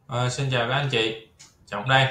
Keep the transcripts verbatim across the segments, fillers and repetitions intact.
Ờ, Xin chào các anh chị, Trọng đây.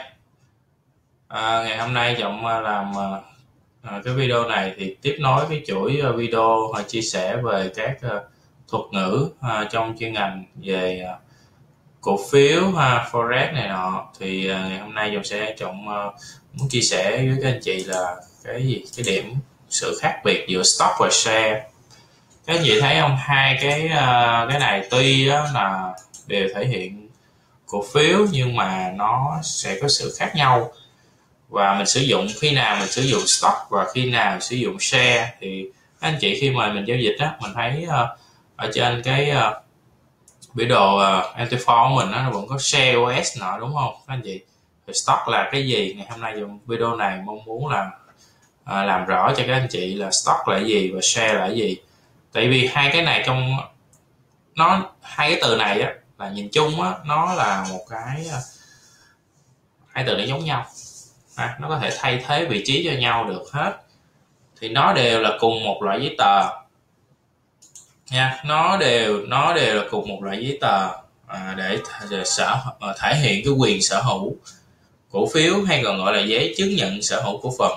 À, ngày hôm nay Trọng à, làm à, à, cái video này thì tiếp nối cái chuỗi à, video à, chia sẻ về các à, thuật ngữ à, trong chuyên ngành về à, cổ phiếu ha, forex này nọ. Thì à, ngày hôm nay Trọng sẽ Trọng à, muốn chia sẻ với các anh chị là cái gì, cái điểm sự khác biệt giữa stock và share. Các anh chị thấy không, hai cái à, cái này tuy á, là đều thể hiện cổ phiếu nhưng mà nó sẽ có sự khác nhau, và mình sử dụng khi nào mình sử dụng stock và khi nào sử dụng share. Thì anh chị khi mà mình giao dịch á, mình thấy uh, ở trên cái uh, biểu đồ uh, em tê bốn của mình nó vẫn có share ô ét nọ, đúng không các anh chị? Thì stock là cái gì? Ngày hôm nay dùng video này mong muốn là uh, làm rõ cho các anh chị là stock là cái gì và share là cái gì. Tại vì hai cái này trong nó hai cái từ này á, là nhìn chung á, nó là một cái uh, hai từ nó giống nhau. À, nó có thể thay thế vị trí cho nhau được hết, thì nó đều là cùng một loại giấy tờ nha, nó đều nó đều là cùng một loại giấy tờ à, để, để sở thể hiện cái quyền sở hữu cổ phiếu, hay còn gọi là giấy chứng nhận sở hữu cổ phần.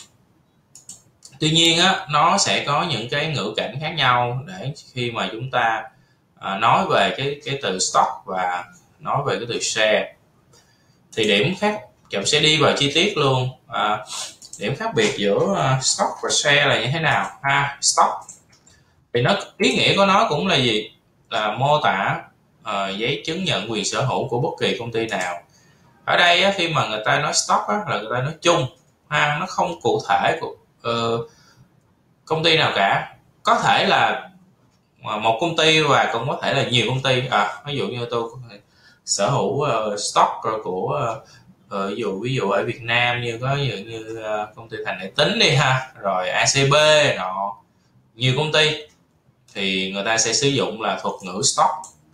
Tuy nhiên á, nó sẽ có những cái ngữ cảnh khác nhau để khi mà chúng ta à, nói về cái cái từ stock và nói về cái từ share. Thì điểm khác, Trọng sẽ đi vào chi tiết luôn. à, Điểm khác biệt giữa uh, stock và share là như thế nào ha? Stock thì nó, ý nghĩa của nó cũng là gì, là mô tả uh, giấy chứng nhận quyền sở hữu của bất kỳ công ty nào. Ở đây á, khi mà người ta nói stock á, là người ta nói chung ha, nó không cụ thể của uh, công ty nào cả. Có thể là một công ty và cũng có thể là nhiều công ty. À, ví dụ như tôi sở hữu uh, stock của uh, Ờ, ví dụ ví dụ ở Việt Nam như có như, như uh, công ty Thành Đại Tín đi ha, rồi a xê bê nọ, nhiều công ty, thì người ta sẽ sử dụng là thuật ngữ stock.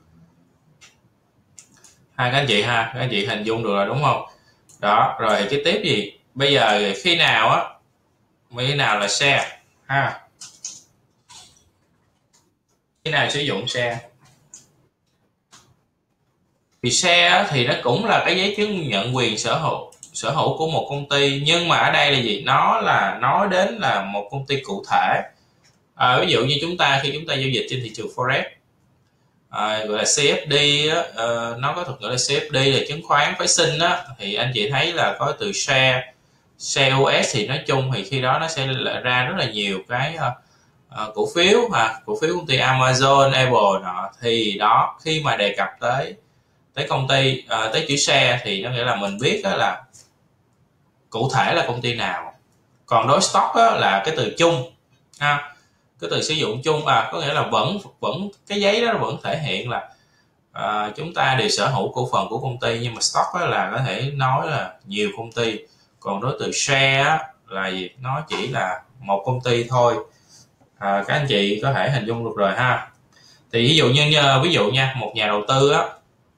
Hai các anh chị ha, các anh chị hình dung được rồi đúng không? Đó, rồi cái tiếp gì? Bây giờ khi nào á, khi nào là share ha? Khi nào sử dụng share? Thì share thì nó cũng là cái giấy chứng nhận quyền sở hữu sở hữu của một công ty, nhưng mà ở đây là gì, nó là nói đến là một công ty cụ thể. À, ví dụ như chúng ta khi chúng ta giao dịch trên thị trường forex, à, gọi là xê ép đê á, uh, nó có thuật ngữ là xê ép đê là chứng khoán phái sinh á, thì anh chị thấy là có từ share share ô ét, thì nói chung thì khi đó nó sẽ ra rất là nhiều cái uh, uh, cổ phiếu ha, cổ phiếu công ty Amazon, Apple nọ. Thì đó, khi mà đề cập tới tới công ty uh, tới chữ share thì nó nghĩa là mình biết đó là cụ thể là công ty nào. Còn đối stock đó là cái từ chung ha, cái từ sử dụng chung, à có nghĩa là vẫn vẫn cái giấy đó vẫn thể hiện là à, chúng ta đều sở hữu cổ phần của công ty, nhưng mà stock đó là có thể nói là nhiều công ty. Còn đối từ share á, là gì, nó chỉ là một công ty thôi. À, các anh chị có thể hình dung được rồi ha. Thì ví dụ như, như ví dụ nha, một nhà đầu tư á,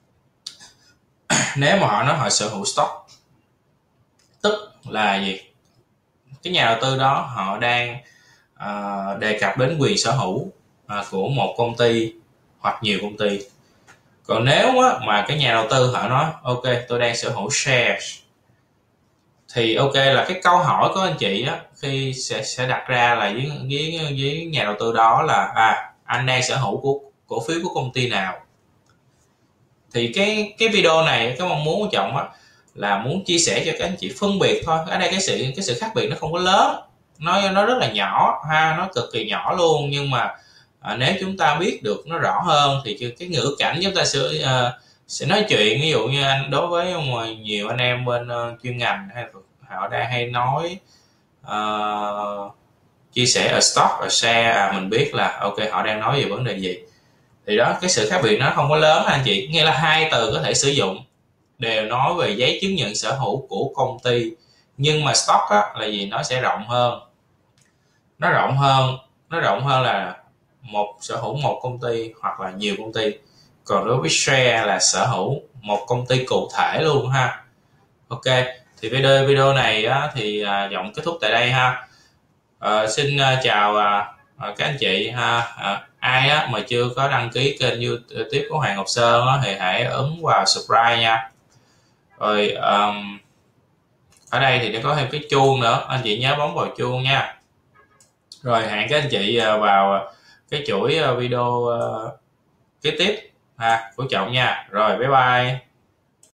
nếu mà họ nói họ sở hữu stock, tức là gì, cái nhà đầu tư đó họ đang à, đề cập đến quyền sở hữu à, của một công ty hoặc nhiều công ty. Còn nếu á, mà cái nhà đầu tư họ nói ok tôi đang sở hữu shares, thì ok là cái câu hỏi của anh chị á, khi sẽ sẽ đặt ra là với, với, với nhà đầu tư đó là à anh đang sở hữu của cổ phiếu của công ty nào. Thì cái cái video này cái mong muốn của Trọng á, là muốn chia sẻ cho các anh chị phân biệt thôi. Ở đây cái sự cái sự khác biệt nó không có lớn, nó nó rất là nhỏ ha, nó cực kỳ nhỏ luôn. Nhưng mà à, nếu chúng ta biết được nó rõ hơn thì cái ngữ cảnh chúng ta sẽ uh, sẽ nói chuyện. Ví dụ như anh, đối với nhiều anh em bên uh, chuyên ngành hay họ đang hay nói uh, chia sẻ ở stock ở share, à, mình biết là ok họ đang nói về vấn đề gì. Thì đó, cái sự khác biệt nó không có lớn anh chị, nghĩa là hai từ có thể sử dụng, đều nói về giấy chứng nhận sở hữu của công ty. Nhưng mà stock á, là gì, nó sẽ rộng hơn, nó rộng hơn nó rộng hơn là một sở hữu một công ty hoặc là nhiều công ty. Còn đối với share là sở hữu một công ty cụ thể luôn ha. Ok, thì video video này á, thì à, Giọng kết thúc tại đây ha. À, xin à, chào à, các anh chị ha. À, ai á mà chưa có đăng ký kênh YouTube của Hoàng Ngọc Sơn á, thì hãy ấn vào subscribe nha. Rồi um, ở đây thì nó có thêm cái chuông nữa, anh chị nhớ bấm vào chuông nha. Rồi hẹn các anh chị vào cái chuỗi video kế tiếp ha, của Trọng nha. Rồi bye bye.